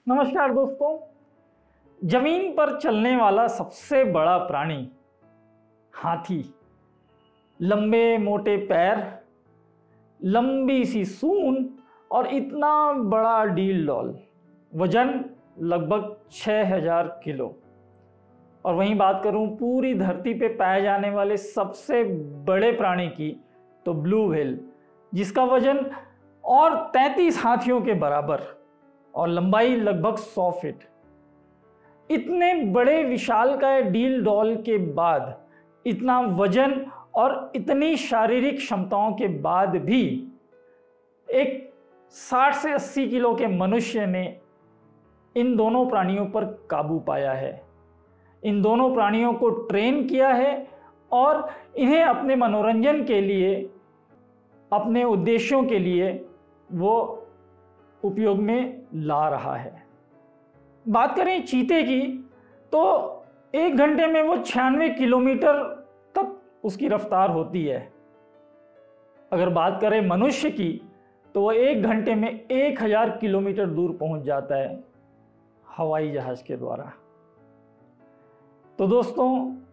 नमस्कार दोस्तों। जमीन पर चलने वाला सबसे बड़ा प्राणी हाथी। लंबे मोटे पैर, लंबी सी सूंड और इतना बड़ा डील डॉल। वजन लगभग 6000 किलो। और वहीं बात करूं पूरी धरती पे पाए जाने वाले सबसे बड़े प्राणी की, तो ब्लू व्हेल, जिसका वजन और 33 हाथियों के बराबर और लंबाई लगभग 100 फीट। इतने बड़े विशालकाय डील डॉल के बाद, इतना वजन और इतनी शारीरिक क्षमताओं के बाद भी एक 60 से 80 किलो के मनुष्य ने इन दोनों प्राणियों पर काबू पाया है, इन दोनों प्राणियों को ट्रेन किया है और इन्हें अपने मनोरंजन के लिए, अपने उद्देश्यों के लिए वो उपयोग में ला रहा है। बात करें चीते की, तो 1 घंटे में वो 96 किलोमीटर तक उसकी रफ्तार होती है। अगर बात करें मनुष्य की, तो वह 1 घंटे में 1000 किलोमीटर दूर पहुंच जाता है हवाई जहाज के द्वारा। तो दोस्तों,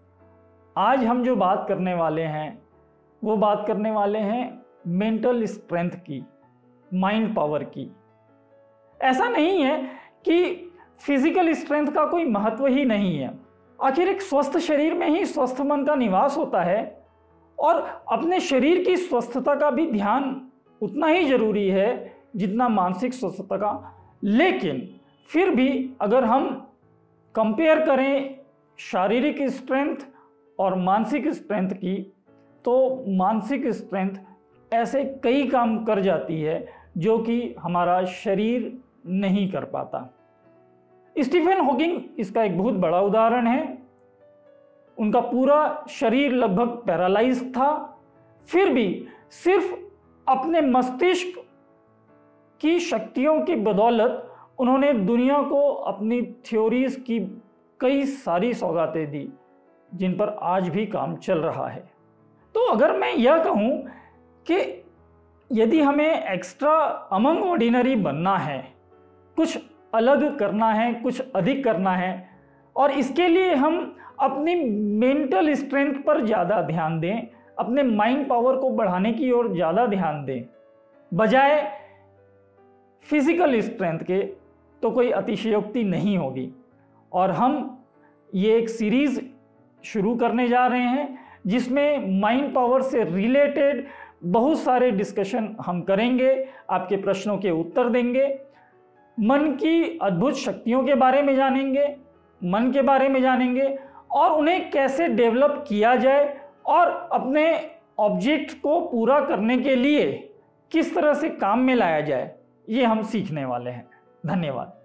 आज हम जो बात करने वाले हैं वो बात करने वाले हैं मेंटल स्ट्रेंथ की, माइंड पावर की। ऐसा नहीं है कि फिजिकल स्ट्रेंथ का कोई महत्व ही नहीं है। आखिर एक स्वस्थ शरीर में ही स्वस्थ मन का निवास होता है और अपने शरीर की स्वस्थता का भी ध्यान उतना ही जरूरी है जितना मानसिक स्वस्थता का। लेकिन फिर भी अगर हम कंपेयर करें शारीरिक स्ट्रेंथ और मानसिक स्ट्रेंथ की, तो मानसिक स्ट्रेंथ ऐसे कई काम कर जाती है जो कि हमारा शरीर नहीं कर पाता। स्टीफन हॉकिंग इसका एक बहुत बड़ा उदाहरण है। उनका पूरा शरीर लगभग पैरालाइज था, फिर भी सिर्फ अपने मस्तिष्क की शक्तियों की बदौलत उन्होंने दुनिया को अपनी थ्योरीज की कई सारी सौगातें दी, जिन पर आज भी काम चल रहा है। तो अगर मैं यह कहूँ कि यदि हमें एक्स्ट्रा अमंग ऑर्डिनरी बनना है, कुछ अलग करना है, कुछ अधिक करना है, और इसके लिए हम अपनी मेंटल स्ट्रेंथ पर ज़्यादा ध्यान दें, अपने माइंड पावर को बढ़ाने की ओर ज़्यादा ध्यान दें बजाय फिजिकल स्ट्रेंथ के, तो कोई अतिशयोक्ति नहीं होगी। और हम ये एक सीरीज़ शुरू करने जा रहे हैं जिसमें माइंड पावर से रिलेटेड बहुत सारे डिस्कशन हम करेंगे, आपके प्रश्नों के उत्तर देंगे, मन की अद्भुत शक्तियों के बारे में जानेंगे, मन के बारे में जानेंगे और उन्हें कैसे डेवलप किया जाए और अपने ऑब्जेक्ट को पूरा करने के लिए किस तरह से काम में लाया जाए, ये हम सीखने वाले हैं। धन्यवाद।